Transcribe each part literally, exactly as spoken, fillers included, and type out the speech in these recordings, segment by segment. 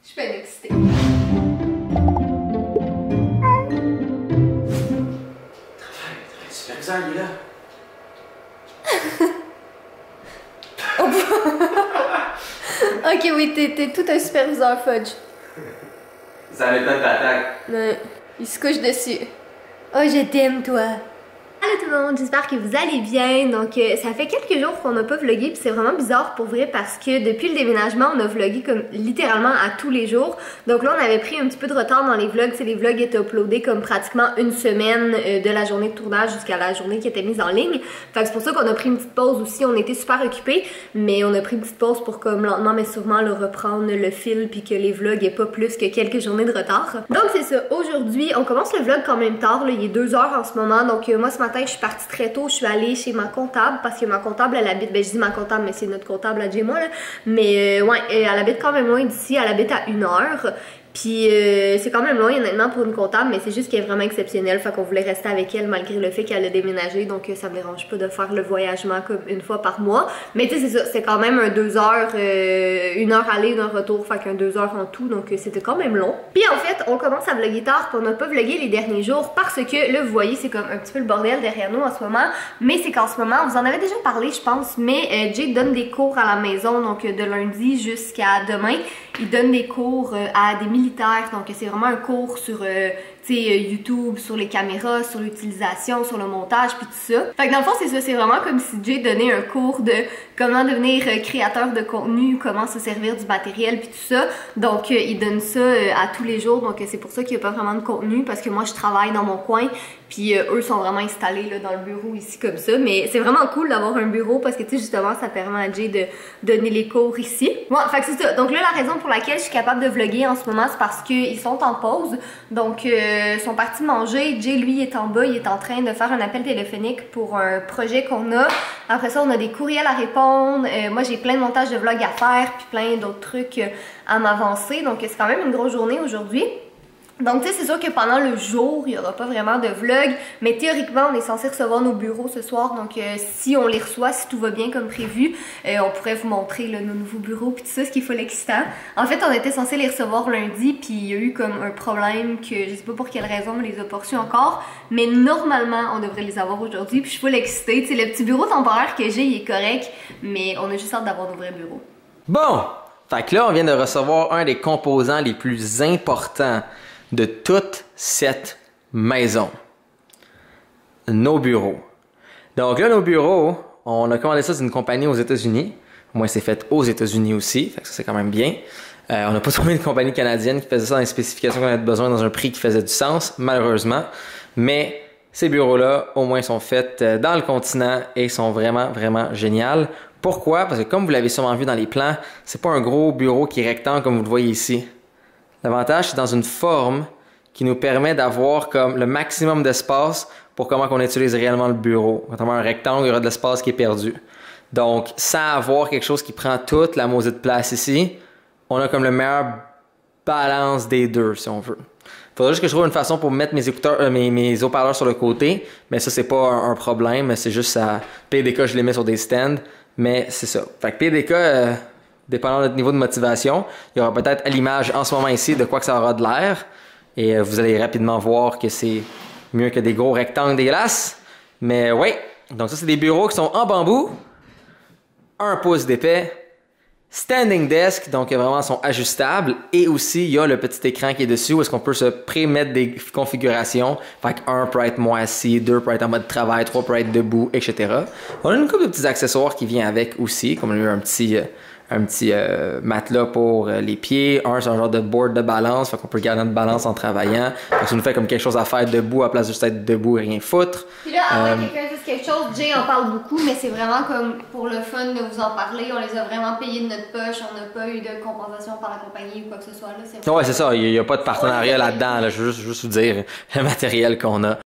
Je suis pas excitée. Travail, travail, superviseur, il est là. Ok, oui, t'es tout un superviseur fudge. Ça m'étonne d'attaque. Ouais, il se couche dessus. Oh, je t'aime, toi. Allô tout le monde, j'espère que vous allez bien. Donc euh, ça fait quelques jours qu'on n'a pas vlogué, puis c'est vraiment bizarre pour vrai parce que depuis le déménagement, on a vlogué comme littéralement à tous les jours. Donc là, on avait pris un petit peu de retard dans les vlogs. C'est les vlogs étaient uploadés comme pratiquement une semaine euh, de la journée de tournage jusqu'à la journée qui était mise en ligne. Fait que c'est pour ça qu'on a pris une petite pause aussi. On était super occupés, mais on a pris une petite pause pour comme lentement mais sûrement le reprendre le fil puis que les vlogs aient pas plus que quelques journées de retard. Donc c'est ça. Aujourd'hui, on commence le vlog quand même tard. Là. Il est deux heures en ce moment. Donc euh, moi ce matin, je suis partie très tôt, je suis allée chez ma comptable parce que ma comptable elle habite, ben je dis ma comptable mais c'est notre comptable à J moi là, mais euh, ouais, elle habite quand même loin d'ici, elle habite à une heure. Puis euh, c'est quand même loin honnêtement pour une comptable, mais c'est juste qu'elle est vraiment exceptionnelle, fait qu'on voulait rester avec elle malgré le fait qu'elle a déménagé, donc euh, ça me dérange pas de faire le voyagement comme une fois par mois. Mais tu sais c'est ça, c'est quand même un deux heures, euh, une heure aller, une heure retour, fait qu'un deux heures en tout, donc euh, c'était quand même long. Puis en fait, on commence à vlogger tard, puis on n'a pas vlogué les derniers jours parce que là vous voyez c'est comme un petit peu le bordel derrière nous en ce moment, mais c'est qu'en ce moment, vous en avez déjà parlé je pense, mais euh, Jay donne des cours à la maison, donc euh, de lundi jusqu'à demain, il donne des cours euh, à des militaires, donc c'est vraiment un cours sur euh, tu sais, YouTube, sur les caméras, sur l'utilisation, sur le montage, puis tout ça. Fait que dans le fond, c'est ça, c'est vraiment comme si Jay donnait un cours de comment devenir euh, créateur de contenu, comment se servir du matériel, puis tout ça. Donc, euh, il donne ça euh, à tous les jours, donc euh, c'est pour ça qu'il n'y a pas vraiment de contenu, parce que moi, je travaille dans mon coin, puis euh, eux sont vraiment installés là, dans le bureau ici comme ça. Mais c'est vraiment cool d'avoir un bureau, parce que tu sais, justement, ça permet à Jay de donner les cours ici. Bon, fait que c'est ça. Donc là, la raison pour laquelle je suis capable de vlogger en ce moment, c'est parce qu'ils sont en pause. Donc, euh, sont partis manger. Jay, lui, est en bas. Il est en train de faire un appel téléphonique pour un projet qu'on a. Après ça, on a des courriels à répondre. Euh, moi, j'ai plein de montages de vlogs à faire, puis plein d'autres trucs à m'avancer. Donc, c'est quand même une grosse journée aujourd'hui. Donc, tu sais, c'est sûr que pendant le jour, il n'y aura pas vraiment de vlog, mais théoriquement, on est censé recevoir nos bureaux ce soir. Donc, euh, si on les reçoit, si tout va bien comme prévu, euh, on pourrait vous montrer là, nos nouveaux bureaux puis tout ça, ce qu'il faut l'excitant. En fait, on était censé les recevoir lundi, puis il y a eu comme un problème que je sais pas pour quelle raison on les a pas reçus encore, mais normalement, on devrait les avoir aujourd'hui, puis je suis full excitée. Tu sais, le petit bureau temporaire que j'ai, il est correct, mais on a juste hâte d'avoir nos vrais bureaux. Bon! Fait que là, on vient de recevoir un des composants les plus importants de toute cette maison. Nos bureaux. Donc là, nos bureaux, on a commandé ça d'une compagnie aux États-Unis. Moi, c'est fait aux États-Unis aussi, fait que ça c'est quand même bien. Euh, on n'a pas trouvé une compagnie canadienne qui faisait ça dans les spécifications qu'on avait besoin dans un prix qui faisait du sens, malheureusement. Mais ces bureaux-là, au moins, sont faits dans le continent et sont vraiment, vraiment géniaux. Pourquoi? Parce que comme vous l'avez sûrement vu dans les plans, c'est pas un gros bureau qui est rectangle comme vous le voyez ici. L'avantage, c'est dans une forme qui nous permet d'avoir comme le maximum d'espace pour comment on utilise réellement le bureau. Notamment un rectangle, il y aura de l'espace qui est perdu. Donc, sans avoir quelque chose qui prend toute la maudite place ici, on a comme le meilleur balance des deux, si on veut. Il faudrait juste que je trouve une façon pour mettre mes écouteurs, euh, mes, mes haut-parleurs sur le côté, mais ça, c'est pas un, un problème, c'est juste à P D K, je les mets sur des stands, mais c'est ça. Fait que P D K... Euh, dépendant de notre niveau de motivation, il y aura peut-être à l'image en ce moment ici de quoi que ça aura de l'air. Et euh, vous allez rapidement voir que c'est mieux que des gros rectangles dégueulasses. Mais oui, donc ça c'est des bureaux qui sont en bambou, un pouce d'épais, standing desk, donc vraiment sont ajustables. Et aussi il y a le petit écran qui est dessus où est-ce qu'on peut se pré-mettre des configurations. Fait que un peut être moins assis, deux peut être en mode travail, trois peut être debout, et cetera. On a une couple de petits accessoires qui viennent avec aussi, comme on a eu un petit... Euh, un petit euh, matelas pour euh, les pieds. Un, c'est un genre de board de balance, fait qu'on peut garder notre balance en travaillant. Fait que ça nous fait comme quelque chose à faire debout à la place de juste être debout et rien foutre. Puis là, avant euh, que quelqu'un dise quelque chose, Jay en parle beaucoup, mais c'est vraiment comme pour le fun de vous en parler. On les a vraiment payés de notre poche, on n'a pas eu de compensation par la compagnie ou quoi que ce soit. Là, c'est ouais, c'est ça, il n'y a, a pas de partenariat là-dedans. Là. Je veux juste, juste vous dire le matériel qu'on a.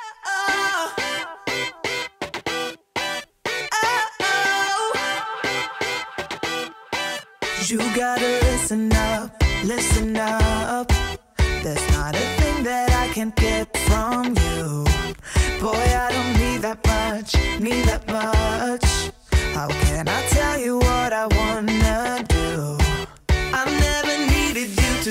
You gotta listen up, listen up. There's not a thing that I can't get from you. Boy, I don't need that much, need that much. How can I tell you what I wanna do? I've never needed you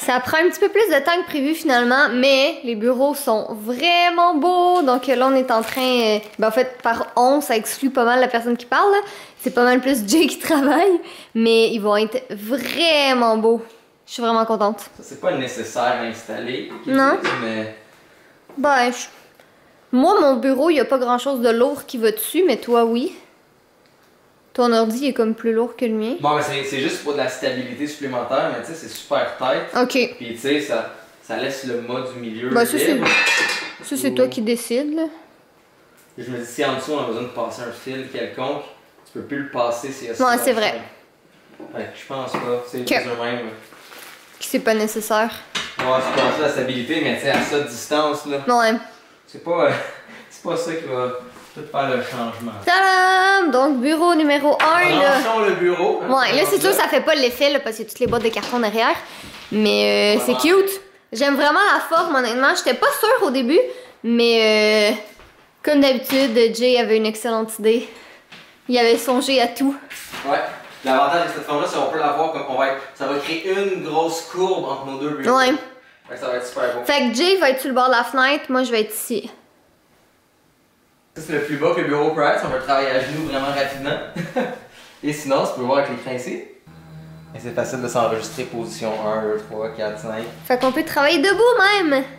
Ça prend un petit peu plus de temps que prévu finalement, mais les bureaux sont vraiment beaux. Donc là, on est en train... Euh, ben en fait, par on, ça exclut pas mal la personne qui parle. C'est pas mal plus Jay qui travaille, mais ils vont être vraiment beaux. Je suis vraiment contente. Ça, c'est pas nécessaire à installer. Non. Mais... Ben, je... moi, mon bureau, il y a pas grand-chose de lourd qui va dessus, mais toi, oui. Ton ordi est comme plus lourd que le mien. Bon, mais c'est juste pour de la stabilité supplémentaire, mais tu sais, c'est super tight. Ok. Puis tu sais, ça, ça laisse le mât du milieu ben, ça, libre. Ça, c'est toi qui décides, là. Je me dis, si en dessous, on a besoin de passer un fil quelconque, tu peux plus le passer si il y a ça. Ouais, c'est vrai. Fait que je pense pas. C'est okay. eux-mêmes. C'est pas nécessaire. Ouais, c'est pas ça la stabilité, mais tu sais, à ça distance, là. Ouais. C'est pas, euh, c'est pas ça qui va tout faire le changement. Tadam! Donc, bureau numéro un, là. Branchons le bureau. Hein, ouais, là, c'est sûr, ça fait pas l'effet, là, parce qu'il y a toutes les boîtes de carton derrière. Mais euh, c'est cute. J'aime vraiment la forme, honnêtement. J'étais pas sûre au début, mais euh, comme d'habitude, Jay avait une excellente idée. Il avait songé à tout. Ouais. L'avantage de cette forme-là, c'est qu'on peut l'avoir comme on va être. Ça va créer une grosse courbe entre nos deux bureaux. Ouais. Fait que ça va être super beau. Fait que Jay va être sur le bord de la fenêtre, moi je vais être ici. Ça, c'est le plus bas que le bureau peut être. On va travailler à genoux vraiment rapidement. Et sinon, tu peux voir avec l'écran ici. Et c'est facile de s'enregistrer position un, deux, trois, quatre, cinq. Fait qu'on peut travailler debout même.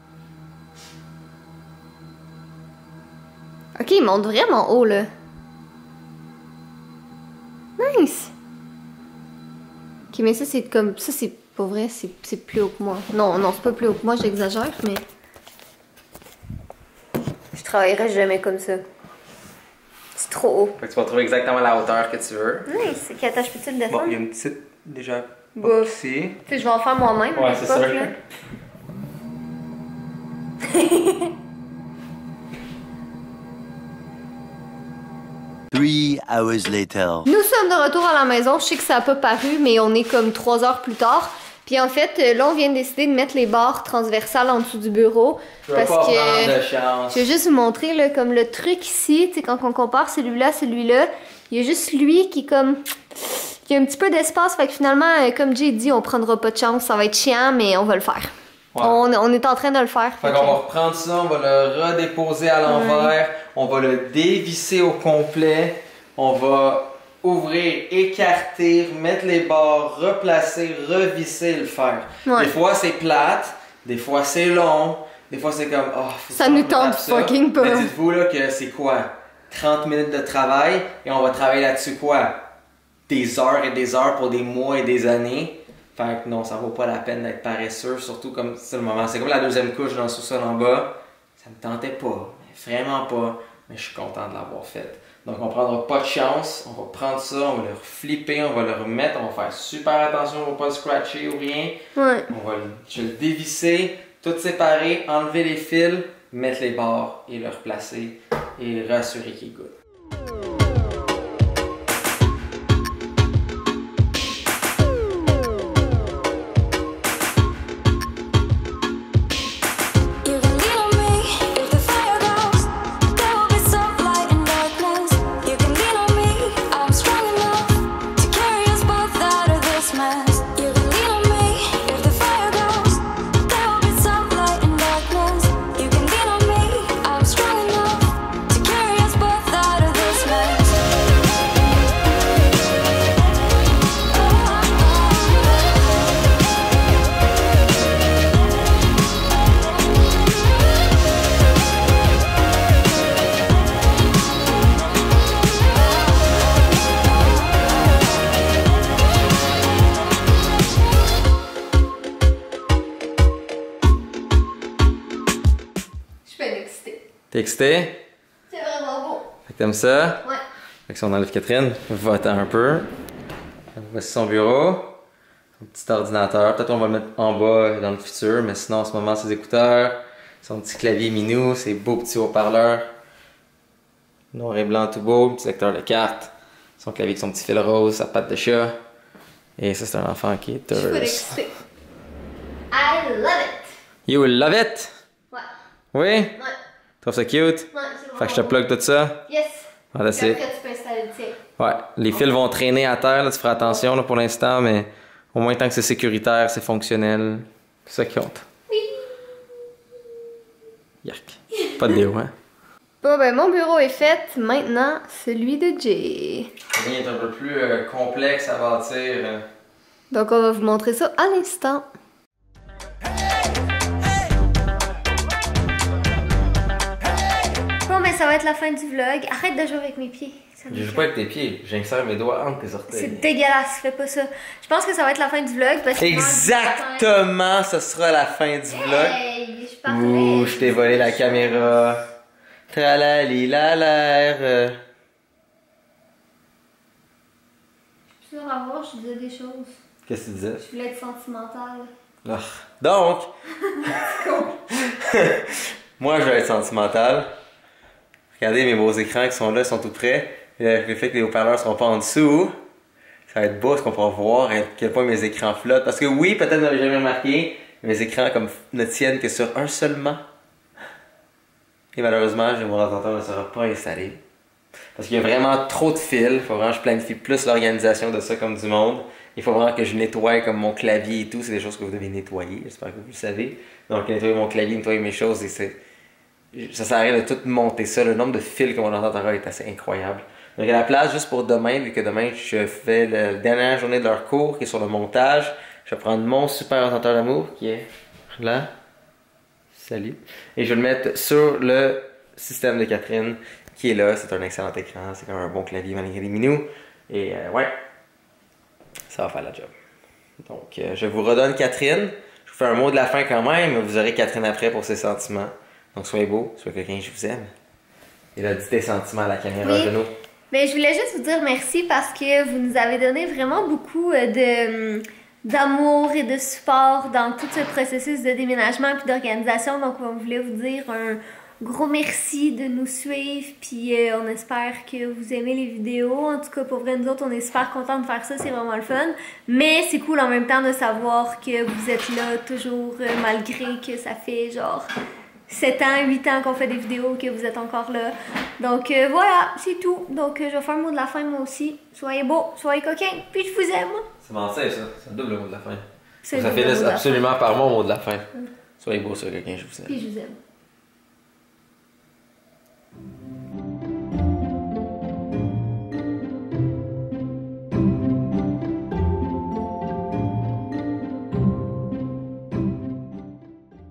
Ok, il monte vraiment haut là. Nice! Ok, mais ça c'est comme. Ça c'est pas vrai, c'est plus haut que moi. Non, non, c'est pas plus haut que moi, j'exagère, mais. Je travaillerai jamais comme ça. C'est trop haut. Fait que tu vas trouver exactement la hauteur que tu veux. Nice! Ok, attends, je peux-tu le descendre? Bon, il y a une petite déjà Bof. ici. Tu sais, je vais en faire moi-même. Ouais, c'est ça. Three hours later. Nous sommes de retour à la maison. Je sais que ça n'a pas paru, mais on est comme trois heures plus tard. Puis en fait, là, on vient de décider de mettre les barres transversales en dessous du bureau. Je parce pas que de chance. je vais juste vous montrer, là, comme le truc ici, tu sais, quand on compare celui-là à celui-là, il y a juste lui qui, comme, il y a un petit peu d'espace. Fait que finalement, comme Jay dit, on prendra pas de chance. Ça va être chiant, mais on va le faire. Ouais. On, on est en train de le faire. Fait, fait qu'on va reprendre ça, on va le redéposer à l'envers, mmh. on va le dévisser au complet, on va ouvrir, écarter, mettre les barres, replacer, revisser, le faire. Ouais. Des fois c'est plate, des fois c'est long, des fois c'est comme oh, ça nous tente fucking pas. Mais dites-vous là que c'est quoi? trente minutes de travail et on va travailler là-dessus quoi? Des heures et des heures pour des mois et des années. Fait que non, ça vaut pas la peine d'être paresseux, surtout comme c'est le moment. C'est comme la deuxième couche dans le sous-sol en bas. Ça me tentait pas, mais vraiment pas. Mais je suis content de l'avoir fait. Donc on prendra pas de chance, on va prendre ça, on va le flipper, on va le remettre, on va faire super attention, on va pas le scratcher ou rien. Ouais. On va le, je vais le dévisser, tout séparer, enlever les fils, mettre les barres et le replacer et rassurer qu'il est good. T'es excité? C'est vraiment beau. Fait que t'aimes ça? Ouais. Fait que si on enlève Catherine, va-t'en un peu. Voici son bureau. Son petit ordinateur. Peut-être on va le mettre en bas dans le futur, mais sinon en ce moment ses écouteurs, son petit clavier minou, ses beaux petits haut-parleurs. Noir et blanc tout beau, petit lecteur de cartes. Son clavier avec son petit fil rose, sa patte de chat. Et ça c'est un enfant qui est heureux. Je suis excitée. I love it! You love it? Ouais. Oui? Ouais. Trouve ça cute? Ouais, c'est vraiment Fait que je te plug tout ça? Yes! Ah, là, après, tu peux installer le tien. Ouais, les fils vont traîner à terre, là, tu feras attention là, pour l'instant, mais Au moins, tant que c'est sécuritaire, c'est fonctionnel. C'est ça qui compte. Oui. Yark. Pas de déo, hein? Bon, ben, mon bureau est fait. Maintenant, celui de Jay. Le mien est un peu plus euh, complexe à bâtir. Euh. Donc, on va vous montrer ça à l'instant. Bon, ben, ça va être la fin du vlog. Arrête de jouer avec mes pieds. Je joue pas avec tes pieds, j'insère mes doigts entre tes orteils. C'est dégueulasse, fais pas ça. Je pense que ça va être la fin du vlog parce que... Exactement, ce sera la fin du vlog. Hey, je parlais. Ouh, je t'ai volé la caméra. Tralali la l'air. Je suis sûre à voir, je disais des choses. Qu'est-ce que tu disais? Je voulais être sentimentale. Oh. Donc, moi je vais être sentimental. Regardez mes beaux écrans qui sont là, ils sont tout près. Le fait que les haut-parleurs seront pas en dessous, ça va être beau, parce qu'on pourra voir à quel point mes écrans flottent. Parce que oui, peut-être vous n'avez jamais remarqué, mes écrans comme ne tiennent que sur un seulement. Et malheureusement, mon ordinateur ne sera pas installé. Parce qu'il y a vraiment trop de fils. Il faut vraiment que je planifie plus l'organisation de ça comme du monde. Il faut vraiment que je nettoie comme mon clavier et tout. C'est des choses que vous devez nettoyer. J'espère que vous le savez. Donc, nettoyer mon clavier, nettoyer mes choses. Et c'est... Ça sert à rien de tout monter ça. Le nombre de fils que mon ordinateur est assez incroyable. Donc, à la place, juste pour demain, vu que demain, je fais la dernière journée de leur cours qui est sur le montage, je vais prendre mon super ordinateur d'amour qui est là. Salut. Et je vais le mettre sur le système de Catherine qui est là. C'est un excellent écran. C'est comme un bon clavier malgré les minous. Et euh, ouais, ça va faire la job. Donc, euh, je vous redonne Catherine. Je vous fais un mot de la fin quand même, mais vous aurez Catherine après pour ses sentiments. Donc, soyez beau, soyez quelqu'un, je vous aime. Et là, dis tes sentiments à la caméra, oui. Genoux. Mais je voulais juste vous dire merci parce que vous nous avez donné vraiment beaucoup de d'amour et de support dans tout ce processus de déménagement et d'organisation. Donc, on voulait vous dire un gros merci de nous suivre. Puis, euh, on espère que vous aimez les vidéos. En tout cas, pour vrai, nous autres, on est super contents de faire ça. C'est vraiment le fun. Mais c'est cool en même temps de savoir que vous êtes là toujours, euh, malgré que ça fait genre sept ans, huit ans qu'on fait des vidéos, que vous êtes encore là. Donc euh, voilà, c'est tout. Donc euh, je vais faire le mot de la fin moi aussi. Soyez beaux, soyez coquins, puis je vous aime. C'est mensonge ça, c'est un double mot de la fin. Ça finit absolument par mon mot de la fin. Hum. Soyez beaux, soyez coquins, je vous aime. Puis je vous aime.